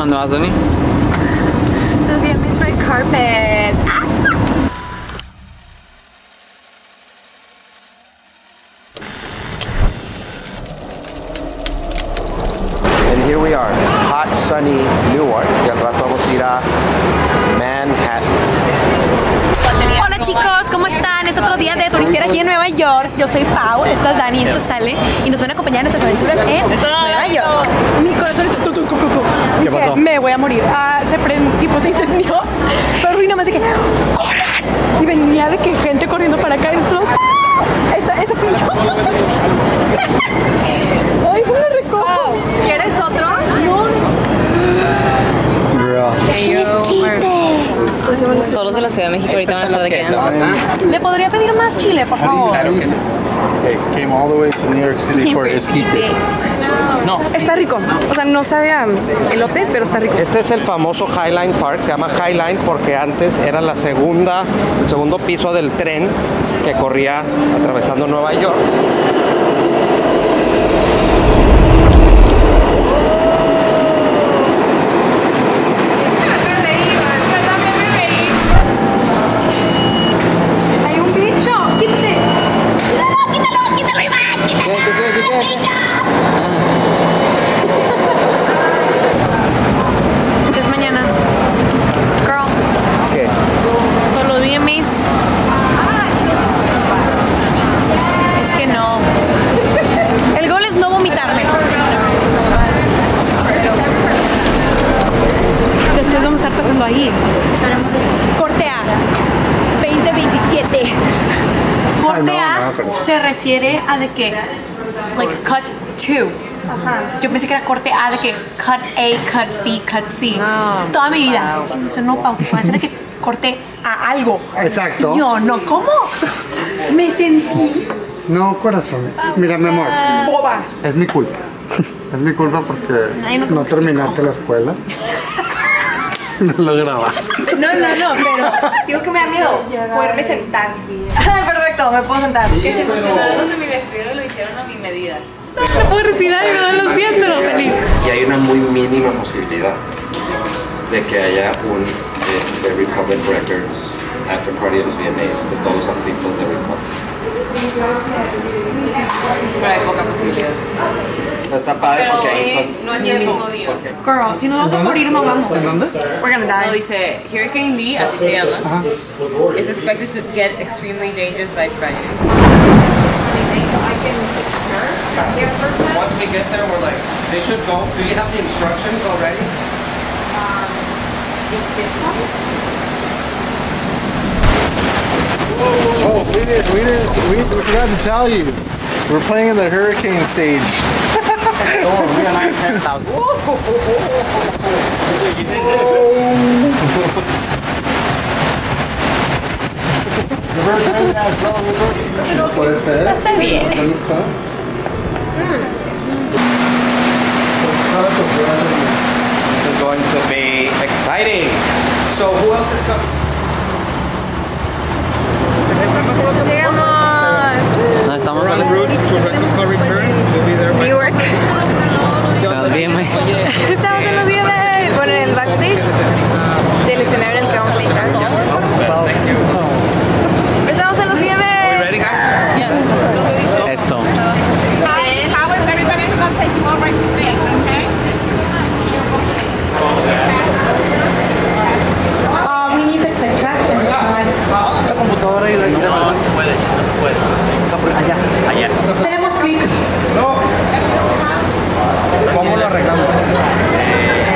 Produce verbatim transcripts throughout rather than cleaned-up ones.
¿Dónde vas, Dani? To the Vietnamese red carpet. Ah. And here we are, hot, sunny Newark. Y al rato vamos a ir a Manhattan. Hola chicos, ¿cómo están? Es otro día de turistear aquí en Nueva York. Yo soy Pau, esta es Dani, esto es Sale. Y nos van a acompañar en nuestras aventuras en Nueva York. Mi corazón está... ¿Qué pasó? Me voy a morir. Ah, se prendió, tipo se incendió. Pero y nada más de que... ¡corran! Y venía de que gente corriendo para acá y nosotros... Esa, esa pillo. Ay, ¿cómo lo recojo? ¿Quieres otro? No. Todos los de la Ciudad de México ahorita van a estar de quedando. ¿Le podría pedir más chile, por favor? Claro que sí. Hey, came all the way to New York City for esquite. No. Está rico. O sea, no sabe a elote, pero está rico. Este es el famoso Highline Park, se llama Highline porque antes era la segunda, el segundo piso del tren que corría atravesando Nueva York. Hay un bicho, quítate. Es mañana. Girl. ¿Qué? Por los V M As. Es que no. El gol es no vomitarme. Después vamos a estar tocando ahí. Corte A. veinte veintisiete. Corte A se refiere a de que, like, cut two. Yo pensé que era corte A de que cut A, cut B, cut C. Toda mi vida. Y me dice, no, Pau, te puede hacer de que corte a algo. Exacto. Y yo, no, ¿cómo? Me sentí No, corazón. Mira, mi amor, boba. es mi culpa. Es mi culpa porque Ay, no, no ¿cómo terminaste la escuela. No lo grabaste. No, no, no, pero digo que me da miedo poderme sentar. Perfecto, me puedo sentar. Que se emocionaron los de mi vestido y lo hicieron a mi medida. No puedo respirar y me dan los pies, pero feliz. Y hay una muy mínima posibilidad de que haya un este, Republic Records After Party de los V M As de todos los artistas de Republic. Pero hay poca posibilidad. Pero está padre Pero porque ahí eh, son... no es el mismo día. Girl, si nos vamos a morir, no vamos. ¿En dónde? We're gonna No, die. dice, Hurricane Lee, así se llama, is expected to get extremely dangerous by Friday. Once we get there, we're like, they should go. Do you have the instructions already? Oh, we didn't, we didn't, we, we forgot to tell you. We're playing in the hurricane stage. Oh, we are not ten thousand. Puede ser. Está bien. ¿Dónde está? This is going to be exciting. So who else is coming? Llegamos. ¿Dónde estamos? En route to Record Return. We'll be there by Newark. Nos vimos. Estamos en los días de... Bueno, en el backstage del escenario en el que vamos a entrar. Estamos en los V M As. Ready, guys? Eso. Hi, how is everybody? We're going to take you all right to stage, okay? Uh, we need the click track and it's not... La computadora y la guitarra. No se puede, no se puede. Está por allá. Allá. Tenemos click. ¿Cómo lo arreglamos?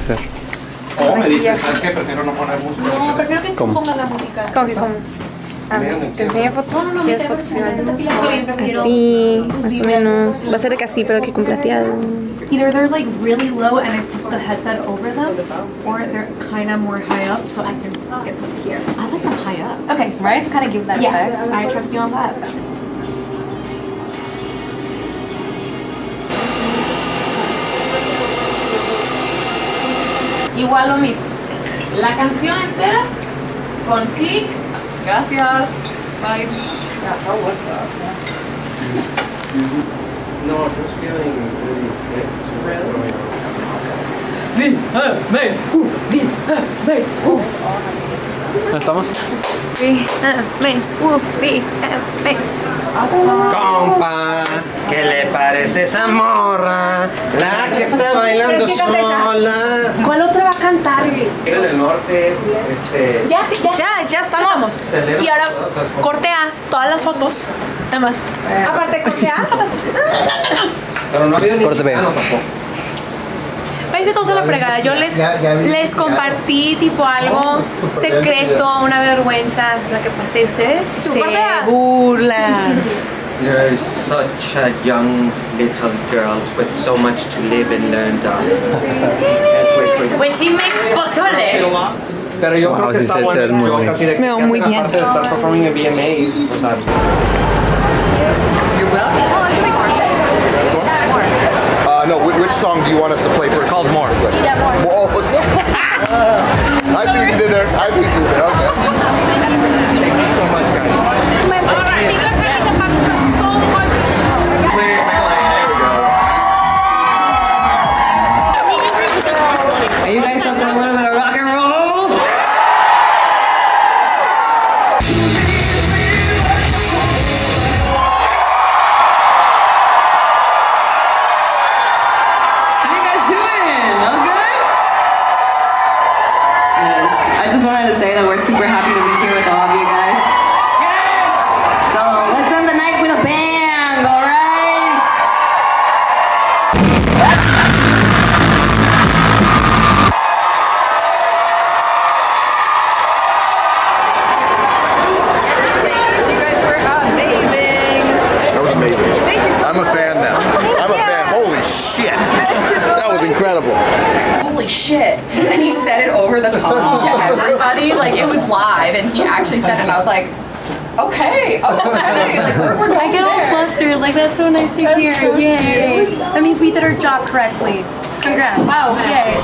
hacer. O me dices, ¿sabes qué? Prefiero no poner música. No, prefiero que tú ¿Cómo? pongas la música. ¿Cómo que cómo? Ah, ¿te enseño fotos? No, no, ¿Quieres me fotos? prefiero- Así, más o menos. Va a ser de que así, pero que con plateado. Either they're like really low and I put the headset over them, or they're kind of more high up, so I can get them here. I like them high up. Okay, so Right? To kind of give that yes, effect. I trust you on that. Igual lo mismo. La canción entera con clic. Gracias. Bye. No, she was feeling really sick. ¿No estamos? Mes, uh, mes. Compa, ¿qué le parece esa morra? La que está bailando Pero es que canta esa. sola. ¿Cuál otra va a cantar? Eres del norte, este... Ya, sí, ya, Ya, ya estamos. Y ahora corte A todas las fotos. Nada más. Aparte, corte A. Pero no ha habido ni... Corte B. Ah, no, tampoco. Váyanse todos a la fregada. Yo les, Ya- ya vi- les compartí tipo algo secreto, una vergüenza la que pasé. Ustedes se burlan. You're such a young little girl with so much to live and learn, darling. When she makes pozole. Pero yo Wow, creo que sí está se- bueno. se ve muy Yo bonito. casi de que Me veo hacen muy bien. aparte de estar performing en V M As, o sea, Uh, no, which, which song do you want us to play first? It's called More. Yeah, More. Oh, what's up? I see what you did there. I see what you did there. Okay. so much, guys. Are you guys up for a little bit of rock and roll? How you guys doing? All good? Yes. I just wanted to say that we're super happy to be here with all of you guys. Yes! So let's end the night with a bang, all right? You guys were amazing. That was amazing. I'm a fan now. I'm a fan. Holy shit. That was incredible. Holy shit. And he said it over the call to everybody. Like, it was live, and he actually said it, and I was like, okay, okay. Like, we're, we're I get all there. flustered. Like, that's so nice to hear. Yay. That means we did our job correctly. Congrats. Wow. Yay.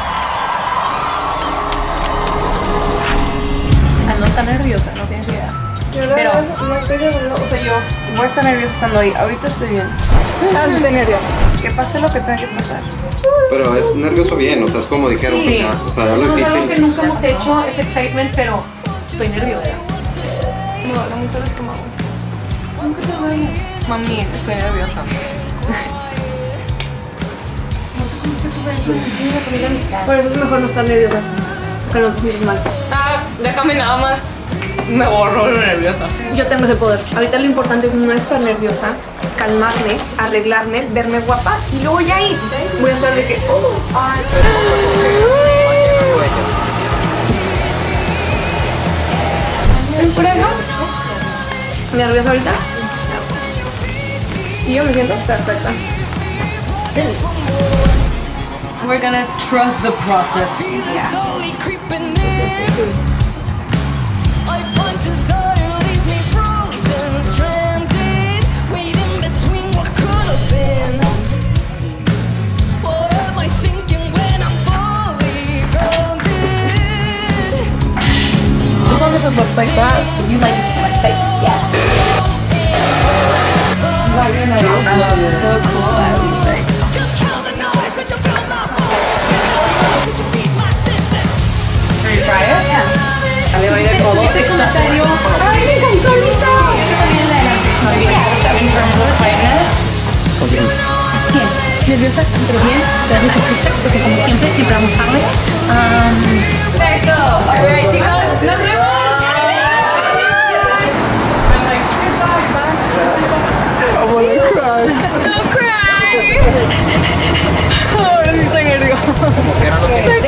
No está nerviosa, no tienes idea. Pero no estoy nerviosa, o sea, yo voy a estar nerviosa estando ahí. Ahorita estoy bien. Ah, estoy nerviosa. Que pase lo que tenga que pasar. Pero es nervioso bien, o sea, es como dijeron, Sí. ya, o sea, ya lo No, es algo que difícil. nunca hemos hecho, es excitement, pero estoy nerviosa. Me duele mucho el estómago. Mami, estoy nerviosa. Por eso es mejor no estar nerviosa. Que no te sientes mal. Ah, déjame nada más. Me borro lo nerviosa. Yo tengo ese poder. Ahorita lo importante es no estar nerviosa, calmarme, arreglarme, verme guapa y luego ya ahí voy a estar de que. Oh, ay. ¿Es por eso? ¿Nerviosa ahorita? Y yo me siento perfecta. We're gonna trust the process. As long as it looks like that, you like it much like yes. So cool, I have to say. Can you try it? Yeah. A ver, oye, codo. Está serio. Ay, me encantó ahorita. In terms of tightness. Bien. Nerviosa, pero bien. Te das mucha prisa porque como siempre, siempre vamos tarde. Um, Perfecto. Alright, chicos, nos vemos. I wanna cry. Don't cry. Ahora sí estoy nerviosa. Era lo que-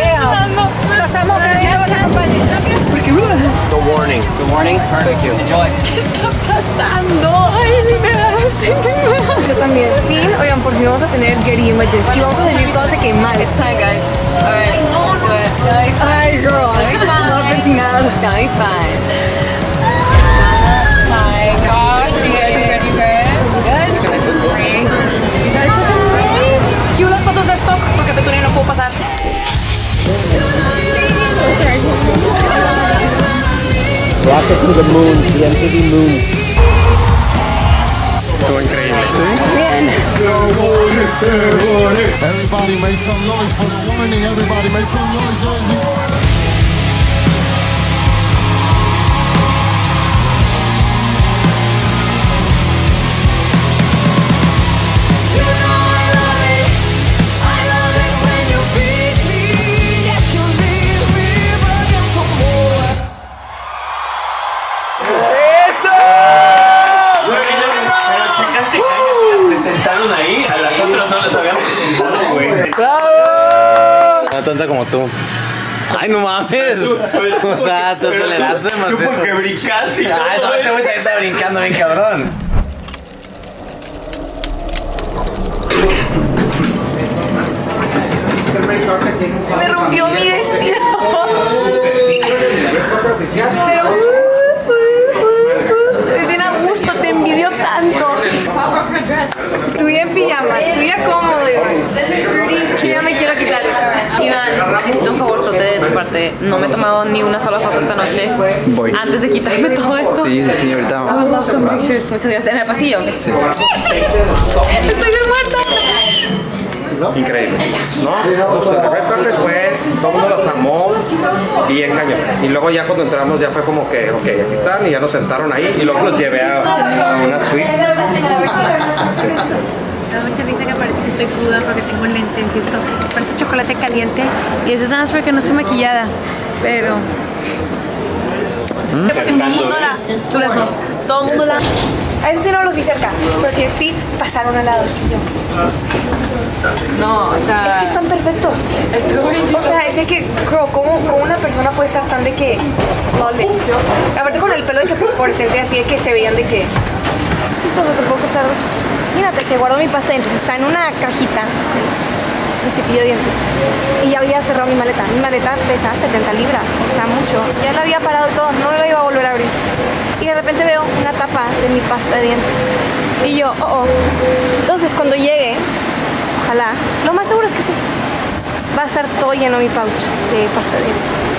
Barbecue. Enjoy. ¿Qué está pasando? Ay, literal, estoy temblando. Yo también. Fin, oigan, por fin vamos a tener Getty Images y vamos a salir todas de que mal. It's time, guys. Alright, let's do it. Ay, girl. No persinada. It's gonna be fine. Oh my gosh, you guys are ready for it? You guys are great. You guys are great. Cue las fotos de stock porque Petunia no puedo pasar. Rocket to the moon, the M T V moon. Estuvo increíble. Bien. Everybody make some noise for the warning. Everybody make some noise, Jersey. Presentaron ahí, a las otras no las habían presentado, güey. ¡Bravo! No tanta como tú. Ay, no mames. O sea, te aceleraste demasiado. Tú porque brincaste y todo. Ay, no, este güey también está brincando bien cabrón. Me rompió mi vestido. Pero uh, uh, uh, es bien a gusto, te envidio tanto. Estoy en pijamas, estoy ya cómodo. Yo ya me quiero quitar eso. Iván, necesito un favorzote de tu parte. No me he tomado ni una sola foto esta noche. Voy. Antes de quitarme todo esto. Sí, sí, señorita. I would love some pictures. Muchas gracias. En el pasillo. Sí. Estoy bien muerta. Increíble. No, pues el Red Carpet fue, todo el mundo las amó y bien cañón. Y luego ya cuando entramos ya fue como que, ok, aquí están y ya nos sentaron ahí y luego los llevé a, a una suite. Me da mucha risa que parece que estoy cruda porque tengo lentes y esto parece chocolate caliente y eso es nada más porque no estoy maquillada, pero... ¿Mm? Porque todo el mundo la... Tú las dos. Todo el mundo la... A eso sí no los vi cerca, pero sí, sí pasaron al lado. No, o sea... Es que están perfectos. O sea, es de que, girl, ¿cómo, ¿cómo una persona puede estar tan de que flawless? Aparte con el pelo de que fosforescente, así de que se veían de que... Chistoso, te puedo contar algo chistoso. Mírate que guardo mi pasta de dientes, está en una cajita. Mi cepillo de dientes. Y ya había cerrado mi maleta. Mi maleta pesa setenta libras, o sea, mucho. Ya la había parado todo, no la iba a volver a abrir. Y de repente veo una tapa de mi pasta de dientes. Y yo, oh, oh. Entonces cuando llegue, ojalá, lo más seguro es que sí, va a estar todo lleno mi pouch de pasta de dientes.